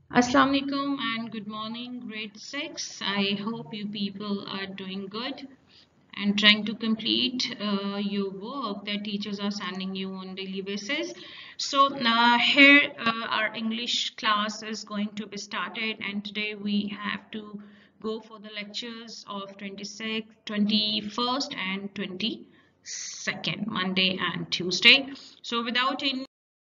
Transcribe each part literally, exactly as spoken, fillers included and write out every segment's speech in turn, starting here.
Assalamu alaikum and good morning, grade six. I hope you people are doing good and trying to complete uh, your work that teachers are sending you on daily basis. So uh, here uh, our English class is going to be started, and today we have to go for the lectures of twenty-sixth, twenty-first and twenty-second, Monday and Tuesday. So without any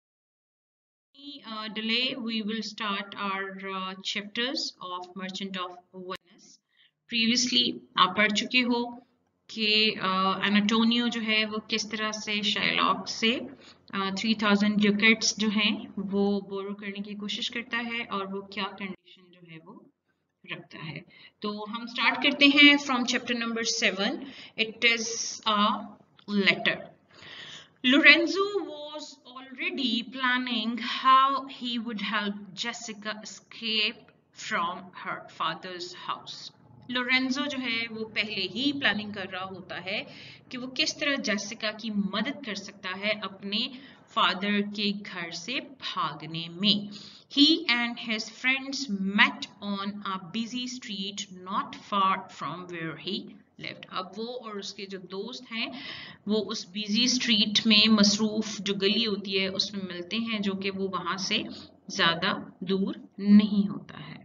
uh, delay, we will start our uh, chapters of Merchant of Venice. Previously आप पढ़ चुके हो कि एनाटोनियो जो है वो किस तरह से शाइलॉक से थ्री थाउजेंड ड्यूकेट्स जो हैं वो बोरो करने की कोशिश करता है और वो क्या कंडीशन जो है वो रखता है। तो हम स्टार्ट करते हैं from chapter number seven. It is a letter. Lorenzo was already planning how he would help Jessica escape from her father's house. Lorenzo जो है वो पहले ही प्लानिंग कर रहा होता है कि वो किस तरह जेसिका की मदद कर सकता है अपने फादर के घर से भागने में। He and his friends met on a busy street not far from where he lived. अब वो और उसके जो दोस्त हैं वो उस बिजी स्ट्रीट में मसरूफ जो गली होती है उसमें मिलते हैं, जो कि वो वहां से ज्यादा दूर नहीं होता है।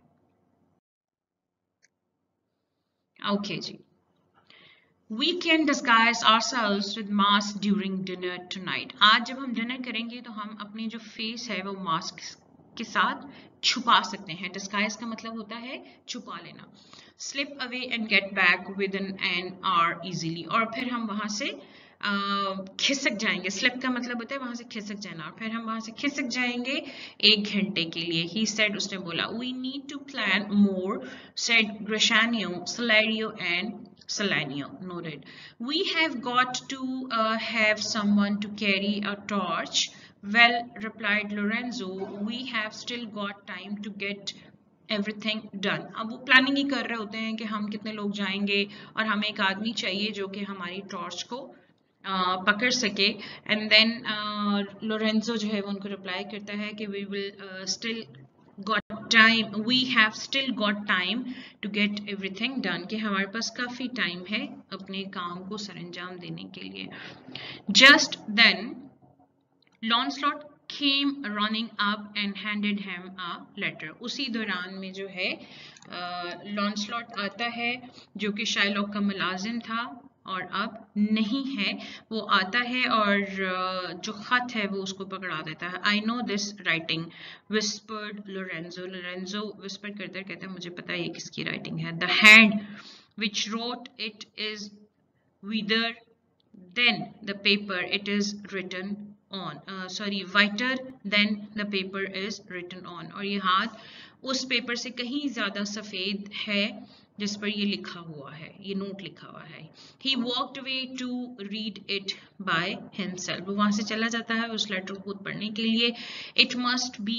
ओके जी। We can disguise ourselves with mask during dinner tonight. आज जब हम डिनर करेंगे तो हम अपनी जो फेस है वो मास्क के साथ छुपा सकते हैं। डिस्गाइज का मतलब होता है छुपा लेना। Slip away and get back within an hour easily. और फिर हम वहां से खिसक जाएंगे। स्लिप का मतलब होता है वहां से खिसक जाना, और फिर हम वहां से खिसक जाएंगे एक घंटे के लिए। He said, उसने बोला। We need to plan more, said Grashanio, Salario and Salanio noted. We have got to uh, have someone to carry a torch. Well, replied Lorenzo, we have still got time to get everything done. अब वो planning ही कर रहे होते हैं कि हम कितने लोग जाएंगे और हमें एक आदमी चाहिए जो कि हमारी टॉर्च को uh, पकड़ सके। एंड देन लोरेंजो जो है वो उनको रिप्लाई करता है कि we will still got time, we have still got time to get everything done, कि हमारे पास काफी टाइम है अपने काम को सरंजाम देने के लिए। Just then Launcelot came running up and handed him a letter. उसी दौरान में जो है लॉन्सलॉट आता है जो कि शाइलॉक का मुलाजिम था और अब नहीं है। वो आता है और जो खत है वो उसको पकड़ा देता है। I know this writing, whispered Lorenzo. Lorenzo whisper करते कहते हैं मुझे पता है ये किसकी राइटिंग है। The hand which wrote it is whiter than the paper it is written on, uh, sorry, whiter than the paper is written on. और ये हाथ उस पेपर से कहीं ज्यादा सफेद है जिस पर ये लिखा हुआ है, ये नोट लिखा हुआ है। He walked away to read it by himself. वो वहां से चला जाता है उस लेटर को खुद पढ़ने के लिए। It must be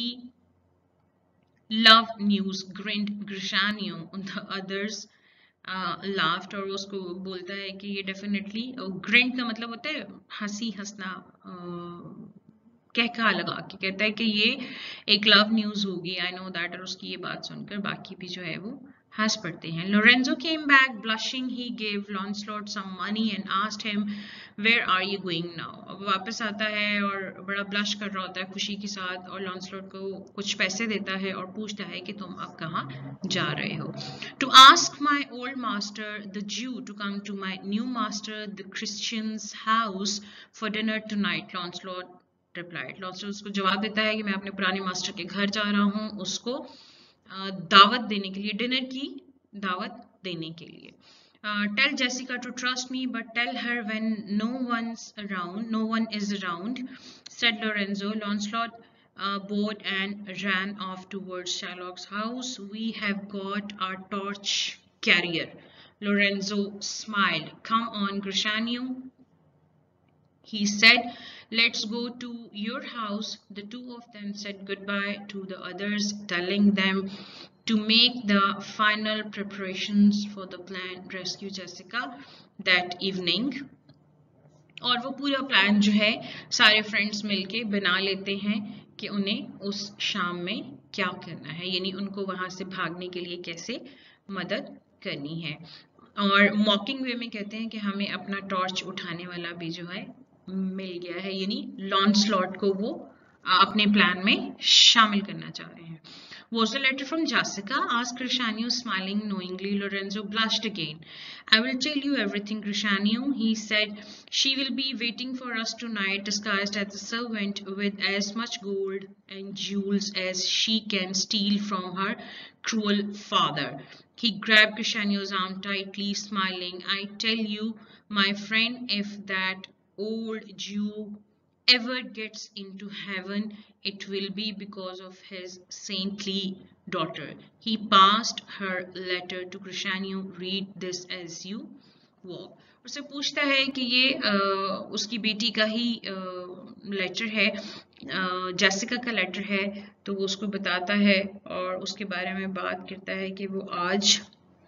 love news, grinned Grishanio. The others laughed uh, और उसको बोलता है कि ये डेफिनेटली ग्रिंट का मतलब होता है हंसी हंसना, कहका लगा के कहता है कि ये एक लव न्यूज होगी। I know that. और उसकी ये बात सुनकर बाकी भी जो है वो हंस पड़ते हैं। Lorenzo came back blushing. He gave Launcelot some money and asked him, where are you going now? अब वापस आता है और बड़ा ब्लश कर रहा होता है खुशी के साथ, और लॉन्सलॉट को कुछ पैसे देता है और पूछता है कि तुम अब कहाँ जा रहे हो। To ask my old master, the Jew, to come to my new master, the Christian's house for dinner tonight, Launcelot replied. Launcelot उसको जवाब देता है कि मैं अपने पुराने मास्टर के घर जा रहा हूँ उसको दावत देने के लिए, डिनर की दावत देने के लिए। Uh, tell Jessica to trust me, but tell her when no one's around, no one is around, said Lorenzo. Launcelot uh, bowed and ran off towards Shylock's house. We have got our torch carrier. Lorenzo smiled. Come on, Grishanio, he said. Let's go to your house. The two of them said goodbye to the others, telling them to make the final preparations for the planned rescue Jessica that evening. और वो पूरा plan जो है सारे friends मिलके बना लेते हैं कि उन्हें उस शाम में क्या करना है, यानी उनको वहां से भागने के लिए कैसे मदद करनी है। और मॉकिंग वे में कहते हैं कि हमें अपना टॉर्च उठाने वाला भी जो है मिल गया है, यानी लॉन्सलॉट को वो अपने प्लान में शामिल करना चाह रहे हैं। Was a letter from Jessica? Asked Crescenio, smiling knowingly. Lorenzo blushed again. I will tell you everything, Crescenio, he said. She will be waiting for us tonight, disguised as a servant, with as much gold and jewels as she can steal from her cruel father. He grabbed Crescenio's arm tightly, smiling. I tell you, my friend, if that old Jew ever gets into heaven, it will be because of his saintly daughter. He passed her letter to Crescenio. Read this as you walk. उससे पूछता है कि ये आ, उसकी बेटी का ही letter है, जेसिका का लेटर है, तो वो उसको बताता है और उसके बारे में बात करता है कि वो आज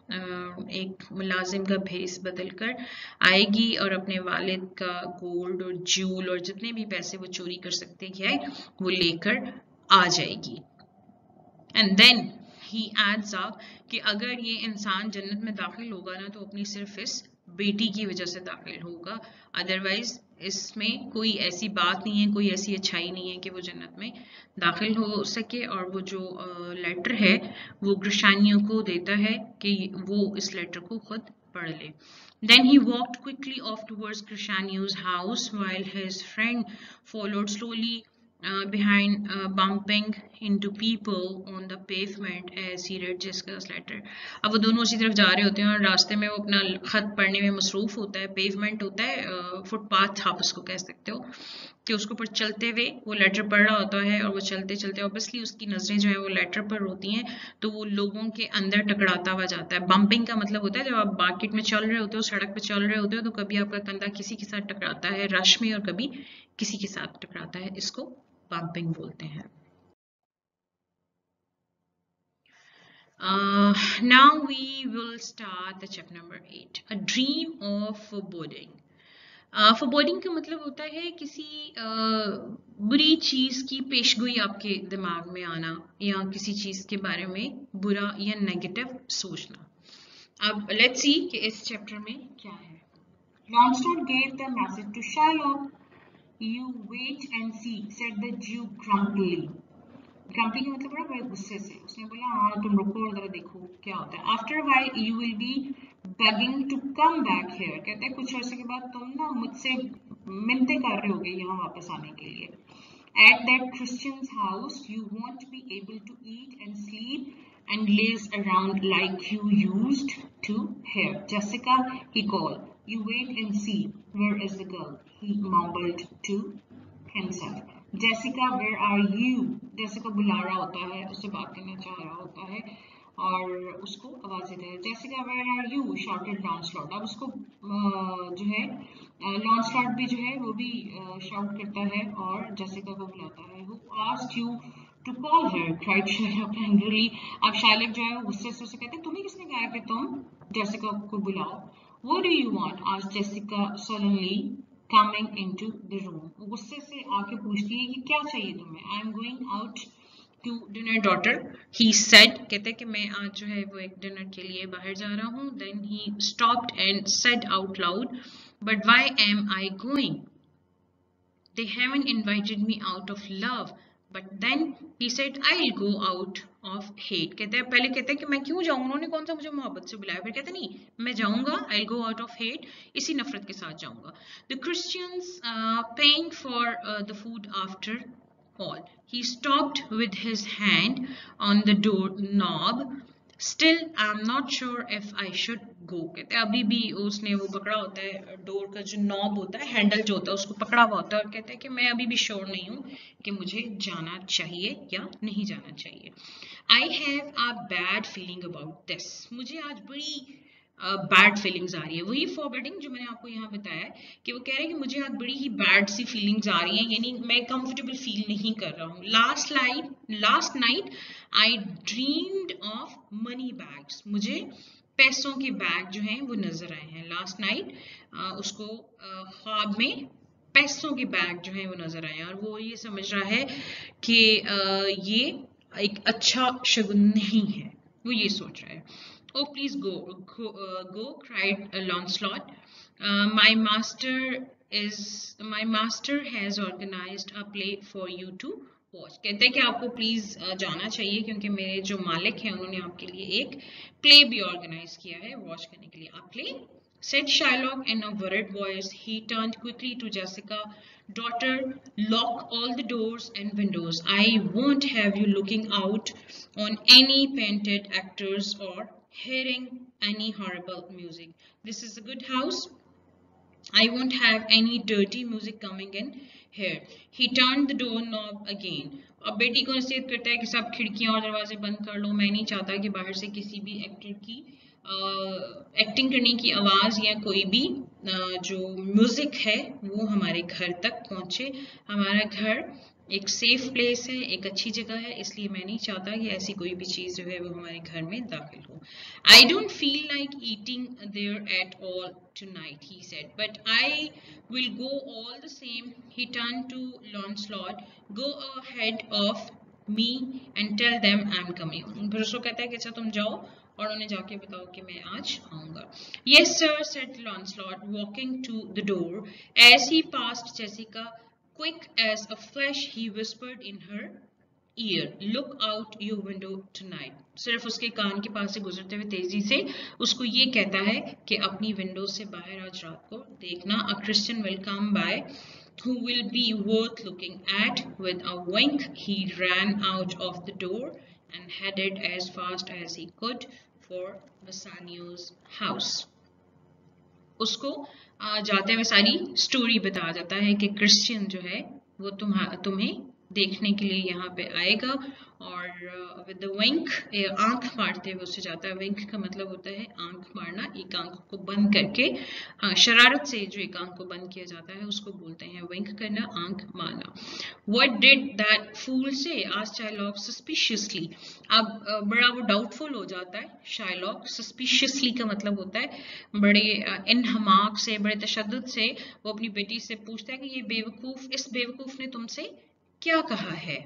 एक मुलाजिम का भेस बदलकर आएगी और अपने वालिद का गोल्ड और ज्यूल और जितने भी पैसे वो चोरी कर सकती है वो लेकर आ जाएगी। And then he adds up कि अगर ये इंसान जन्नत में दाखिल होगा ना तो अपनी सिर्फ इस बेटी की वजह से दाखिल होगा, अदरवाइज इसमें कोई ऐसी बात नहीं है, कोई ऐसी अच्छाई नहीं है कि वो जन्नत में दाखिल हो सके। और वो जो लेटर है वो क्रेसेनियो को देता है कि वो इस लेटर को खुद पढ़ ले। Then he walked quickly off towards Crescenio's house while his friend followed slowly uh, behind, uh, bumping into people on the pavement as he read Jessica's letter. अब वो दोनों उसी तरफ जा रहे होते हैं और रास्ते में वो अपना खत पढ़ने में मसरूफ होता है। पेवमेंट होता है फुटपाथ, आप उसको कह सकते हो, कि उसके ऊपर चलते हुए वो लेटर पढ़ रहा होता है और वो चलते चलते ऑब्वियसली उसकी नजरें जो है वो लेटर पर होती हैं, तो वो लोगों के अंदर टकराता हुआ जाता है। बम्पिंग का मतलब होता है जब आप मार्केट में चल रहे होते हो, सड़क पे चल रहे होते हो, तो कभी आपका कंधा किसी के साथ टकराता है रश में और कभी किसी के साथ टकराता है, इसको बम्पिंग बोलते हैं। Uh, now we will start the chapter number eight, a dream of foreboding. फॉरबोर्डिंग का मतलब होता है किसी uh, बुरी चीज की पेशगोई आपके दिमाग में आना या किसी चीज के बारे में बुरा या नेगेटिव सोचना। अब लेट्स सी कि इस चैप्टर में क्या है। Langston gave the message to Shylock. You wait and see, said the Jew grumpily. Grumpy का मतलब बड़ा बड़े गुस्से से उसने बोला हाँ तुम रुको और जरा देखो क्या होता है। After a while you will be begging to come back here. कहते हैं कुछ अर्से के बाद तुम ना मुझसे मिन्नते कर रहे होगे यहाँ वापस आने के लिए। At that Christian's house you won't be able to eat and sleep and laze around like you used to here. Jessica, he called. You wait and see. Where is the girl? He mumbled to himself. Jessica, where are you? Jessica बुला रहा होता है, उससे बात करना चाह रहा होता है और उसको आवाज देता है। Jessica, where are you? Shouted Lancelot. अब उसको जो है Lancelot भी जो है वो भी शाउट करता है और Jessica को बुलाता है। Who asked you to call her? Cried Shylock angrily. अब Shylock जो है वो गुस्से से उसे कहते हैं तुम्हें किसने कहा कि तुम Jessica को बुलाओ? What do you want? Asked Jessica sullenly. Coming into the room. वो गुस्से से आके पूछती है कि क्या चाहिए तुम्हें? I am going out to dinner, daughter. He said. कहते हैं कि मैं आज जो है वो एक डिनर के लिए बाहर जा रहा हूँ. Then he stopped and said out loud, but why am I going? They haven't invited me out of love. But then he said, I'll go out of hate. कहते हैं पहले कहते हैं कि मैं क्यों जाऊँ, उन्होंने कौन सा मुझे मोहब्बत से बुलाया, फिर कहते नहीं मैं जाऊँगा, I'll go out of hate, इसी नफरत के साथ जाऊँगा। The Christians uh, paying for uh, the food after all. He stopped with his hand on the door knob. Still, I'm not sure if I should go. कहते हैं अभी भी उसने वो पकड़ा होता है, डोर का जो नॉब होता है, हैंडल जो होता है उसको पकड़ा हुआ होता है और कहते हैं कि मैं अभी भी श्योर नहीं हूँ कि मुझे जाना चाहिए या नहीं जाना चाहिए। I have a bad feeling about this. मुझे आज बड़ी बैड uh, फीलिंग्स आ रही है। वही फॉरवर्डिंग जो मैंने आपको यहाँ बताया है कि वो कह रहे हैं कि मुझे आज बड़ी ही बैड सी फीलिंग्स आ रही हैं, यानी मैं कंफर्टेबल फील नहीं कर रहा हूँ। Last light last night I dreamed of money bags. मुझे पैसों के बैग जो हैं वो नजर आए हैं। लास्ट नाइट uh, उसको ख्वाब uh, में पैसों के बैग जो हैं वो नजर आए हैं और वो ये समझ रहा है कि uh, ये एक अच्छा शगुन नहीं है, वो ये सोच रहा है. Oh, please go, go, uh, go cried Lancelot. Uh, my master is my master has organized a play for you to watch. कहते हैं कि आपको प्लीज जाना चाहिए क्योंकि मेरे जो मालिक हैं उन्होंने आपके लिए एक प्ले भी ऑर्गेनाइज किया है वॉच करने के लिए. A play? Said Shylock in a worried voice. He turned quickly to Jessica. Daughter, lock all the doors and windows. I won't have you looking out on any painted actors or hearing any horrible music. This is a good house. I won't have any dirty music coming in here. He turned the doorknob again. अब बेटी को नसीहत करता है कि सब खिड़कियां और दरवाजे बंद कर लो. मैं नहीं चाहता कि बाहर से किसी भी एक्टर की एक्टिंग करने की आवाज या कोई भी uh, जो म्यूजिक है वो हमारे घर तक पहुंचे. हमारा घर एक सेफ प्लेस है, एक अच्छी जगह है, इसलिए मैं नहीं चाहता कि ऐसी कोई भी चीज जो है वो हमारे घर में दाखिल हो. I don't feel like eating there at all tonight, he said, but I will go all the same. He turned to Lancelot. Go ahead of me and tell them I'm coming. फिर उसको कहता है कि अच्छा तुम जाओ और उन्हें जाके बताओ कि मैं आज आऊंगा. Yes sir, said Lancelot, walking to the door. As he passed Jessica, quick as a flash, he whispered in her ear, look out your window tonight. सिर्फ उसके कान के पास से गुजरते हुए तेजी से उसको ये कहता है कि अपनी विंडो से बाहर आज रात को देखना. A Christian will come by who will be worth looking at. With a wink, he ran out of the door and headed as fast as he could for Bassanio's house. उसको जाते हुए सारी स्टोरी बताया जाता है कि Christian जो है वो तुम्हा तुम्हें देखने के लिए यहाँ पे आएगा और विद द विंक आंख मारते हुए उससे जाता है. विंक का मतलब होता है आंख मारना. एक आंख को बंद करके शरारत से जो एक आंख को बंद किया जाता है उसको बोलते हैं विंक करना, आंख मारना. What did that fool say? asked Shylock suspiciously. अब बड़ा वो डाउटफुल हो जाता है शाइलॉक. सस्पिशियसली का मतलब होता है बड़े इनहमाक से, बड़े तशद्दुद से वो अपनी बेटी से पूछता है कि ये बेवकूफ, इस बेवकूफ ने तुमसे क्या कहा है.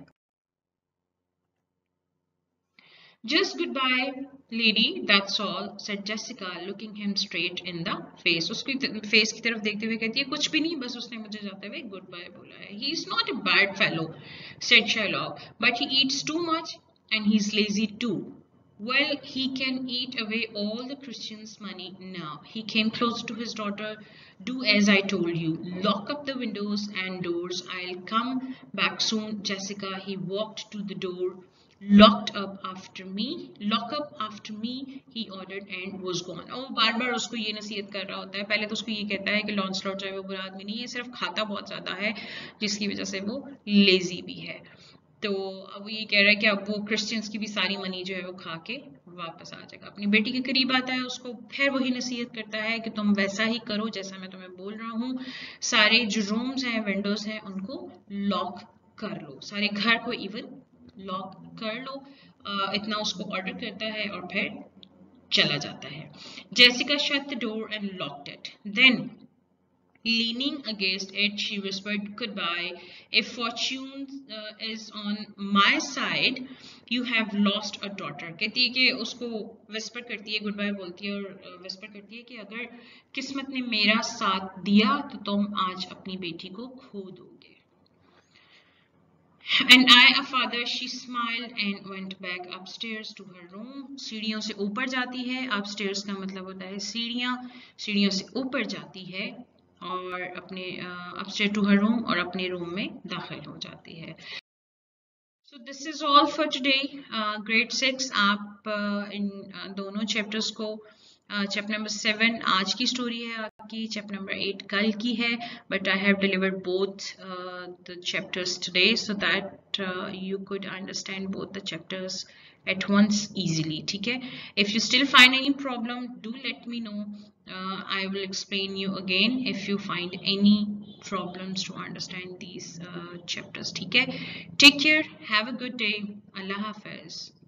Just goodbye, lady, that's all, said Jessica, looking him straight in the face. उसकी face की तरफ देखते हुए कहती है कुछ भी नहीं, बस उसने मुझे जाते हुए goodbye बोला है. He is not a bad fellow, said Shylock, but he eats too much and he's lazy too. Well, he can eat away all the Christians' money now. He came close to his daughter. Do as I told you. Lock up the windows and doors. I'll come back soon, Jessica. He walked to the door. Locked up after me. Lock up after me, he ordered and was gone. और बार बार उसको ये नसीहत कर रहा होता है. पहले तो उसको ये कहता है कि लॉन्सलॉट जो है वो बुरा आदमी नहीं है, सिर्फ खाता बहुत ज्यादा है जिसकी वजह से वो लेजी भी है. तो अब वो ये कह रहा है कि अब वो क्रिश्चियंस की भी सारी मनी जो है वो खा के वापस आ जाएगा. अपनी बेटी के करीब आता है, उसको फिर वही नसीहत करता है कि तुम वैसा ही करो जैसा मैं तुम्हें बोल रहा हूँ. सारे जो रूम्स हैं, विंडोज हैं, उनको लॉक कर लो. सारे घर को इवन लॉक कर लो. uh, इतना उसको ऑर्डर करता है और फिर चला जाता है. Jessica shut the door and locked it. Then, leaning against it, she whispered goodbye. If fortune uh, is on my side, you have lost a daughter. कहती है कि उसको whisper करती है, goodbye बोलती है और whisper करती है कि अगर किस्मत ने मेरा साथ दिया तो तुम आज अपनी बेटी को खो दोगे. And I, a father, she smiled and went back upstairs to her room. सीढ़ियों से ऊपर जाती है. Upstairs का मतलब होता है सीढ़ियाँ. सीढ़ियों से ऊपर जाती है और अपने uh, upstairs to her room और अपने रूम में दाखिल हो जाती है. So this is all for today. Uh, grade six आप uh, इन uh, दोनों chapters को चैप्टर नंबर सेवन आज की स्टोरी है आपकी, चैप्टर नंबर एट कल की है, but I have delivered both the chapters today so that you could understand both the chapters at once easily. ठीक है. If you still find any problem, do let me know. uh, I will explain you again if you find any problems to understand these uh, chapters. ठीक है. Take care, have a good day. Allah Hafiz.